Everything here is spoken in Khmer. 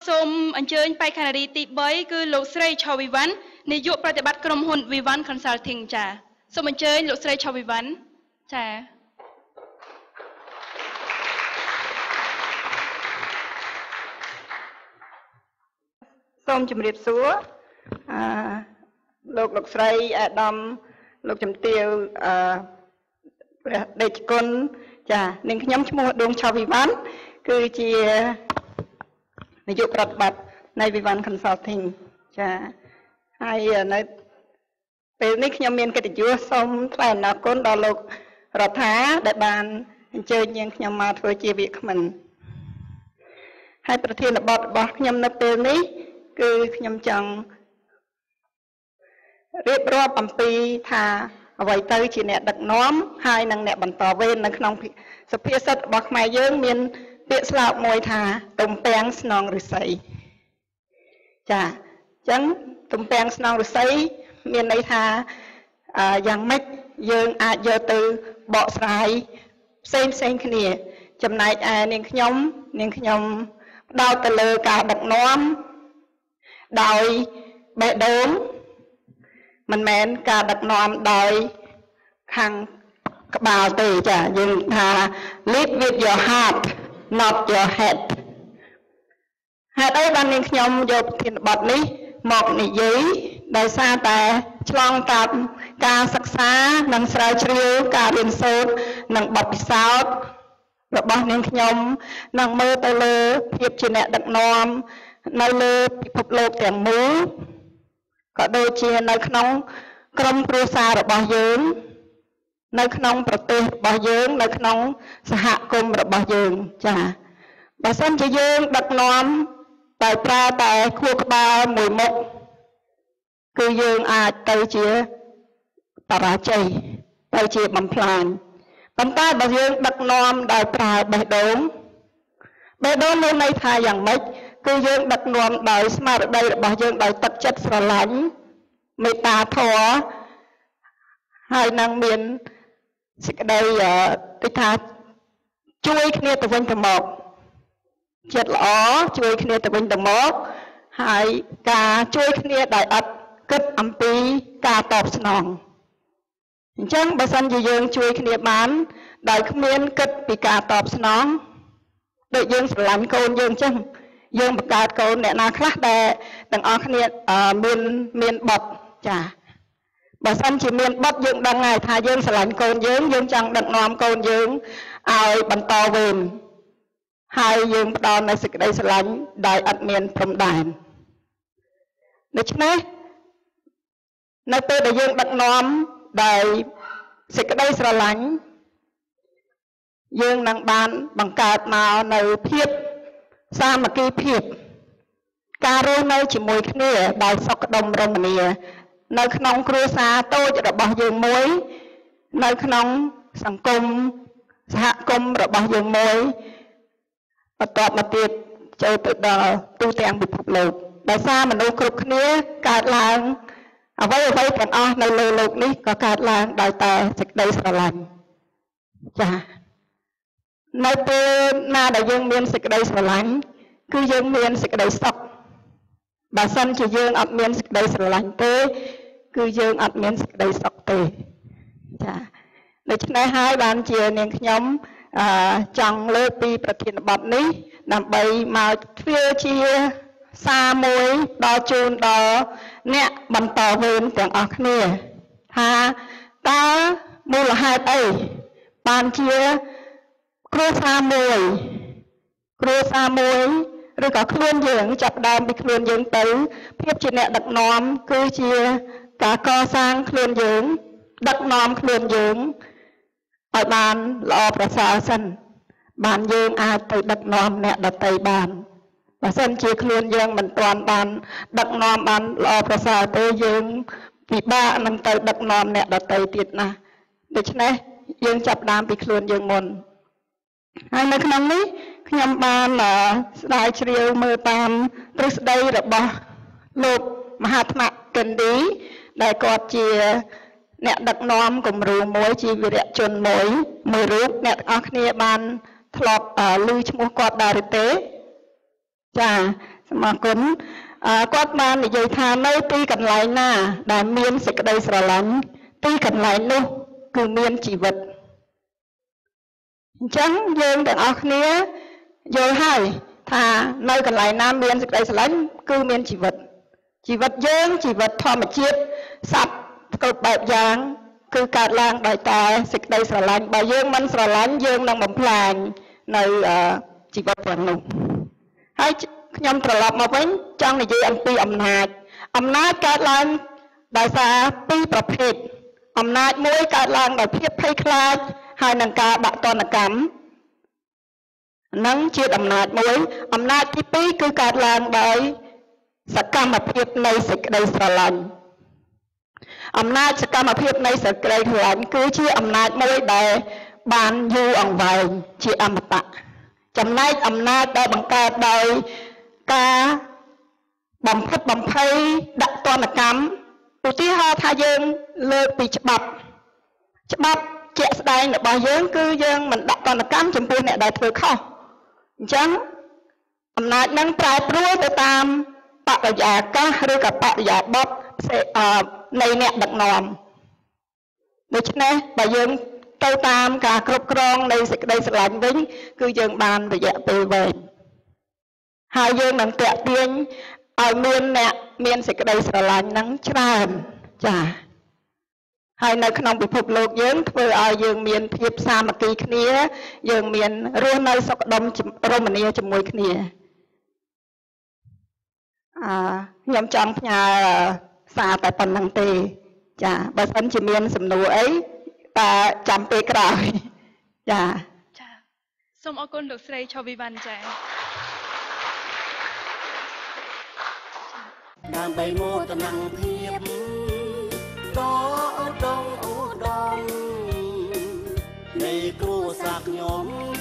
សូមអញ្ជើញបេក្ខនារីទី3គឺលោកស្រីឆវិវ៉ាន់នាយកប្រតិបត្តិក្រុមហ៊ុន Vivan Consulting ចា៎សូមអញ្ជើញលោកស្រីឆវិវ៉ាន់ចា៎សូមជម្រាបសួរលោកស្រីអាដាមលោកជំទាវព្រះដេចគុណចានាងខ្ញុំឈ្មោះដួងឆវិវ៉ាន់គឺជានាយកប្រតិបត្តិនៃ Vivan Consulting ចាហើយនៅពេលនេះខ្ញុំមានកិត្តិយសសូមថ្លែងអំណរគុណដល់លោករដ្ឋាដែលបានអញ្ជើញនាងខ្ញុំមកធ្វើជាវាគ្មិនហើយប្រធានបទរបស់ខ្ញុំនៅពេលនេះគឺខ្ញុំចង់រៀបរាប់អំពីថាអ្វីទៅជាអ្នកដឹកនាំហើយនិងអ្នកបន្តវេននៅក្នុងសុភាសិតរបស់ខ្មែរយើងមានពាក្យស្លោកមួយថាទំពាំងស្នងឫស្សីចាអញ្ចឹងទំពាំងស្នងឫស្សីមានន័យថាយ៉ាងម៉េចយើងអាចយកទៅបកស្រាយផ្សេងគ្នាចំណែកឯនាងខ្ញុំផ្ដោតទៅលើការដឹកនាំដោយបេះដូងមិនមែនការដឹកនាំដោយខាងក្បាលទេចាយើងថា lead with your heart not your head ហេតុអីបាននាងខ្ញុំយកប្រធានបទនេះមកនិយាយដោយសារតែឆ្លងកាត់ការសិក្សានិងស្រាវជ្រាវការរៀនសូត្រនិងបទពិសោធន៍របស់នាងខ្ញុំនឹងមើលទៅលើភាពជាអ្នកដឹកនាំនៅលើពិភពលោកទាំងមូលក៏ដូចជានៅក្នុងក្រុមគ្រួសាររបស់យើងនៅក្នុងប្រទេសរបស់យើងនៅក្នុងសហគមន៍របស់យើងចាបើសិនជាយើងដឹកនាំតែប្រើតែខួរក្បាលមួយមុខគឺយើងអាចទៅជាបរាជ័យទៅជាបំផ្លាញប៉ុន្តែបើយើងដឹកនាំដោយប្រើបេះដូងមានន័យថាយ៉ាងម៉េចគឺយើងដឹកនាំដោយស្មារតីរបស់យើងដោយទឹកចិត្តស្រឡាញ់មេត្តាធម៌ហើយនឹងមានសេចក្តីទីថាជួយគ្នាទៅវិញទៅមកចិត្តល្អជួយគ្នាទៅវិញទៅមកហើយការជួយគ្នាដោយអត់គិតអំពីការតបស្នងអញ្ចឹងបើសិនជាយើងជួយគ្នាបានដោយគ្មានគិតពីការតបស្នងដូចយើងស្រឡាញ់កូនយើងអញ្ចឹងយើងបង្កើតកូនអ្នកណាខ្លះដែលទាំងអស់គ្នាមានបទចាបើសិនជាមានបទយើងដឹងហើយថាយើងស្រឡាញ់កូនយើងចង់ដឹកនាំកូនយើងឲ្យបន្តវេនហើយយើងផ្ដល់នូវសេចក្តីស្រឡាញ់ដោយអត់មានព្រំដែនដូច្នេះនៅពេលដែលយើងដឹកនាំដោយសេចក្តីស្រឡាញ់យើងនឹងបានបង្កើតមកនៅភាពសាមគ្គីភាពការរស់នៅជាមួយគ្នាដោយសុខដុមរមនានៅក្នុងគ្រួសារតូចរបស់យើងមួយនៅក្នុងសង្គមសហគមន៍របស់យើងមួយបន្តមកទៀតចូលទៅដល់ទូទាំងពិភពលោកដោយសារមនុស្សគ្រប់គ្នាកើតឡើងអ្វីទាំងអស់នៅលើโลกនេះក៏កើតឡើងដោយតែសេចក្តីស្រឡាញ់ចា៎នៅពេលណាដែលយើងមានសេចក្តីស្រឡាញ់គឺយើងមានសេចក្តីសុខបើសិនជាយើងអត់មានសេចក្តីស្រឡាញ់ទេគឺយើងអត់មានសេចក្តីសុខទេចាដូច្នេះហើយបានជានាងខ្ញុំចង់លើកពីប្រធានបទនេះដើម្បីមកធ្វើជាសារមួយដល់ជូនដល់អ្នកបន្តវេនទាំងអស់គ្នាថាតើមូលហេតុអីបានជាគ្រួសារមួយឬក៏ខ្លួនយើងចាប់ដើមពីខ្លួនយើងទៅភាពជាអ្នកដឹកនាំគឺជាការកសាងខ្លួនយើងដឹកនាំខ្លួនយើងឲ្យបានល្អប្រសើរសិនបានយើងអាចទៅដឹកនាំអ្នកដទៃបានបើសិនជាខ្លួនយើងមិនទាន់បានដឹកនាំបានល្អប្រសើរទេយើងពិបាកនឹងទៅដឹកនាំអ្នកដទៃទៀតណាដូច្នេះយើងចាប់ដើមពីខ្លួនយើងមុនហើយនៅក្នុងនេះខ្ញុំបានស្រាវជ្រាវមើលតាមទ្រឹស្ដីរបស់លោកមហាត្មៈកិនឌីដែលគាត់ជាអ្នកដឹកនាំគំរូមួយជាវីរៈជនមួយរូបអ្នកទាំងអស់គ្នាបានធ្លាប់ឮឈ្មោះគាត់ដែរទេចាសូមអរគុណគាត់បាននិយាយថានៅទីកន្លែងណាដែលមានសេចក្តីស្រឡាញ់ទីកន្លែងនោះគឺមានជីវិតអញ្ចឹងយើងទាំងអស់គ្នាយល់ហើយថានៅកន្លែងណាមានសេចក្តីស្រឡាញ់គឺមានជីវិតជីវិតយើងជីវិតធម្មជាតិសត្វគ្រប់បែបយ៉ាងគឺកើតឡើងដោយតែសេចក្តីស្រឡាញ់បើយើងមិនស្រឡាញ់យើងនឹងបំផ្លាញនៅជីវិតទាំងនោះហើយខ្ញុំត្រឡប់មកវិញចង់និយាយអំពីអំណាចកើតឡើងដោយសារពីរប្រភេទអំណាចមួយកើតឡើងដោយភាពភ័យខ្លាចហើយនឹងការដាក់ទណ្ឌកម្មនឹងជាអំណាចមួយអំណាចទីពីរគឺកើតឡើងដោយសកម្មភាពនៃសេចក្តីស្រឡាញ់អំណាចសកម្មភាពនៃសេចក្តីស្រឡាញ់គឺជាអំណាចមួយដែលបានយូរអង្វែងជាអមតៈចំណែកអំណាចដែលបង្កើតដោយការបំផិតបំភ័យដាក់ទណ្ឌកម្មឧទាហរណ៍ថាយើងលើកពីច្បាប់ជាក់ស្ដែងរបស់យើងគឺយើងមិនដាក់ទណ្ឌកម្មចំពោះអ្នកដែលធ្វើខុសអញ្ចឹងអំណាចនឹងប្រែប្រួលទៅតាមបរិយាកាសឬក៏បរិយាបថនៃអ្នកដឹកនាំដូច្នេះបើយើងទៅតាមការគ្រប់គ្រងនៃសេចក្តីស្រឡាញ់វិញគឺយើងបានរយៈពេលវែងហើយយើងនឹងតាក់ទាញឲ្យមានអ្នកមានសេចក្តីស្រឡាញ់នឹងច្រើនចា៎ហើយនៅក្នុងពិភពលោកយើងធ្វើឲ្យយើងមានភាពសាមគ្គីគ្នាយើងមានរស់នៅសុខដុមរមនាជាមួយគ្នាខ្ញុំចង់ផ្ញើសារតែប៉ុណ្្នឹងទេចាបើសិនជាមានសំណួរអីតែចាំពេលក្រោយចាសូមអរគុណលោកស្រីឆូវីវ៉ាន់ចាដើម្បីមកតំណភាពដ៏ឧត្តមនៃគ្រួសារខ្ញុំ